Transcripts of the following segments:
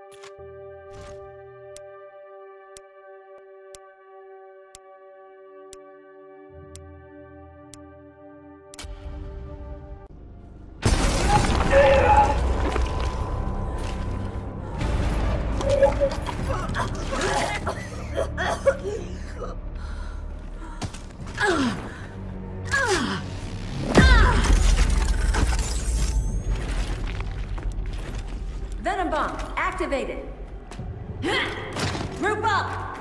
Venom bomb activated. Group up.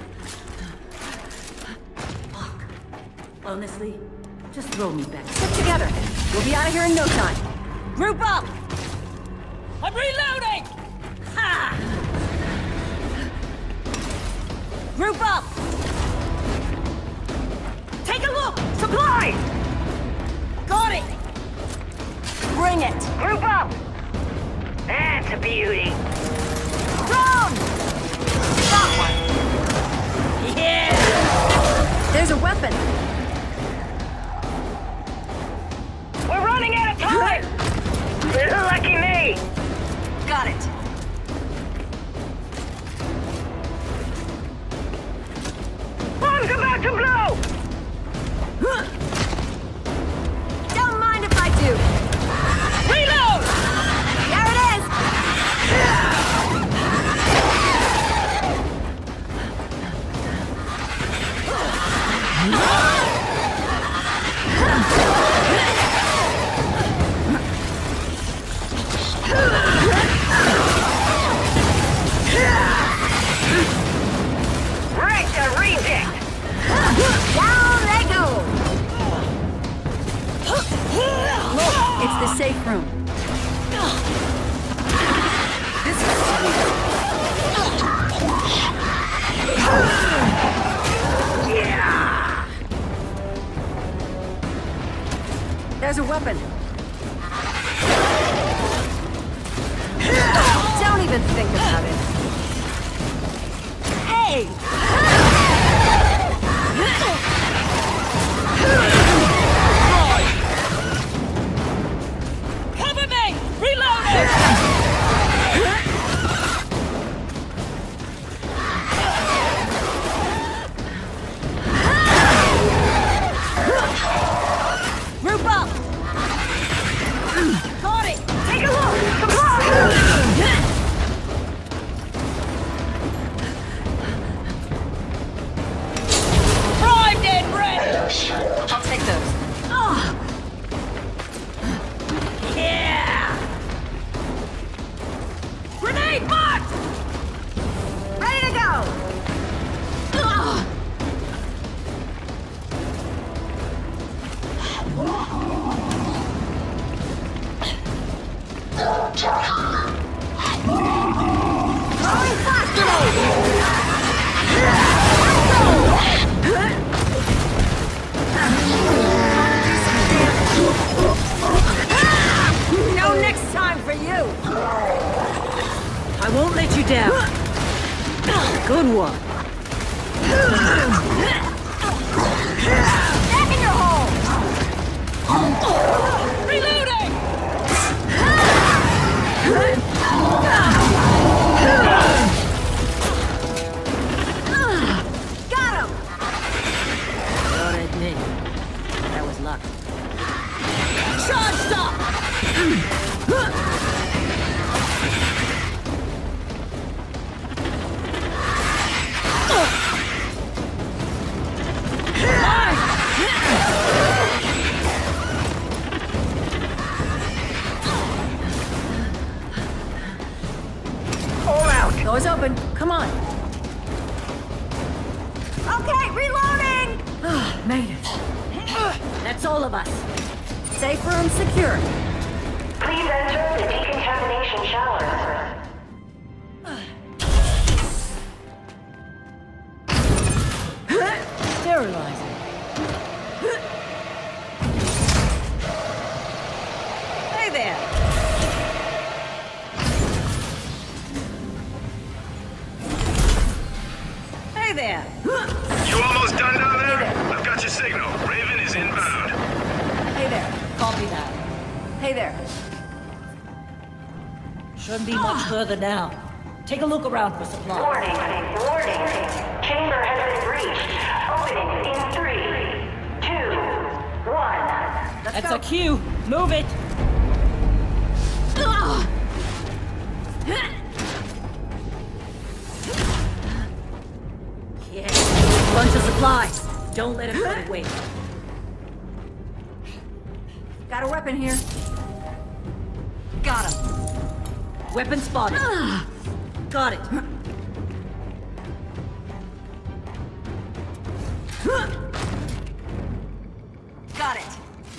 Fuck. Honestly, just throw me back. Stick together. We'll be out of here in no time. Group up. I'm reloading. Ha! Group up. Take a look. Supply. Got it. Bring it. Group up. That's a beauty. Run! Got one. Yeah! There's a weapon. We're running out of time! Lucky me! Got it. Bomb's about to blow! Don't mind if I do. Reload! There it is! Right to reject! Down they go! Look, it's the safe room. This is sweet. Yeah! There's a weapon. Don't even think about it. Hey! Cover me! Reloading! Group up! Got it! Take a look! Supply! Primed and ready! I'll take those. Oh. Yeah! Grenade marked! Ready to go! Ugh. Throwing flash grenade! No next time for you! I won't let you down. Good one. Back in your hole! Reloading! Got him! Gotta admit, that was luck. Charge stop! All out! Door's open. Come on. Okay, reloading! Made it. That's all of us. Safe room secure. Please enter the decontamination shower. Sterilizing. Hey there. Hey there. You almost done down there? I've got your signal. Raven is inbound. Hey there. Copy that. Hey there. Shouldn't be much further now. Take a look around for supplies. Warning. Chamber has been breached. Opening in 3, 2, 1. That's a cue. Move it. Yeah. Bunch of supplies. Don't let it go to waste. Got a weapon here. Got him. Weapon spotted. Got it. Got it.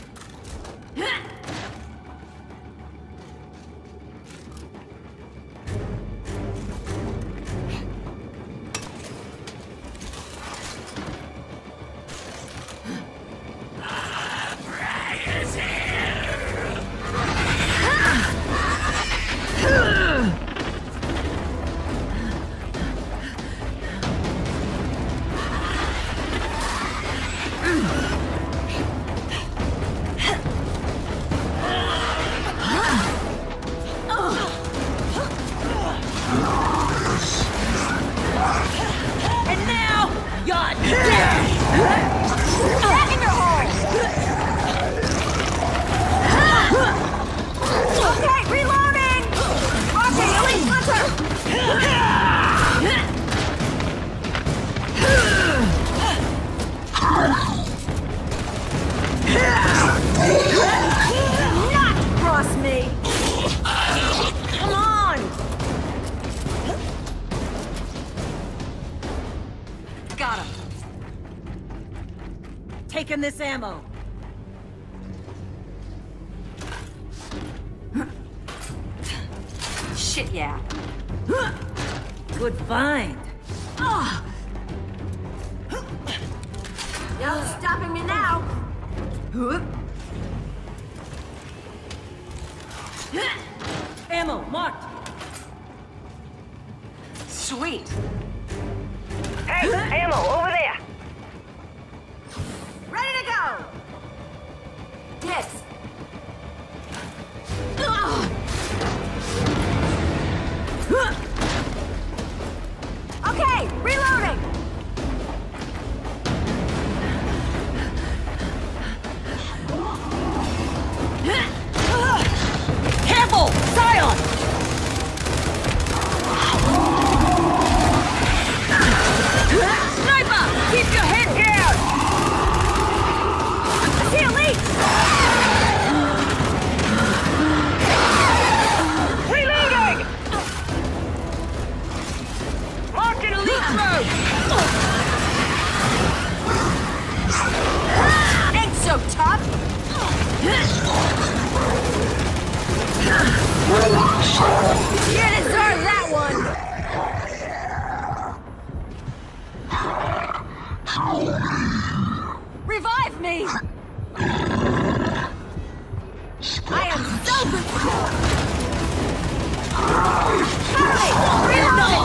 Taking this ammo. Shit, yeah. Good find. You're stopping me now. Ammo marked. Sweet. Hey, ammo over there. Ready to go! Hits! Okay, reloading! Careful! Zion! Sniper! Keep your head down! See elite! Reloading! Marking elite road! Ain't so tough! You deserve that one! Revive me! I am so prepared! Hurry! Reload!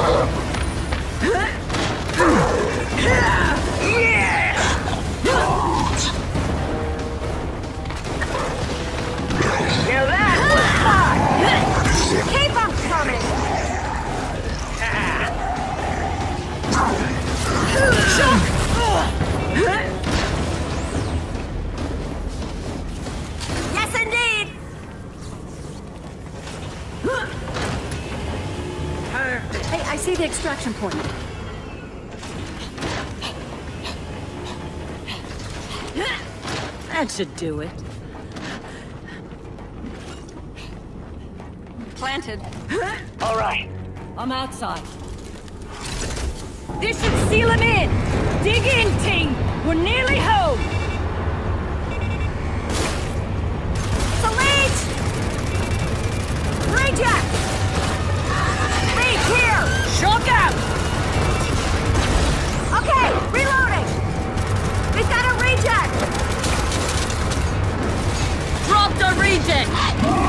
Now that was fun! Keep them coming! Yes, indeed! Hey, I see the extraction point. That should do it. Planted. All right. I'm outside. This should seal him in! Dig in, team! We're nearly home! Salute! Reject! Lead here! Shock out! Okay, reloading! We've got a reject! Drop the reject!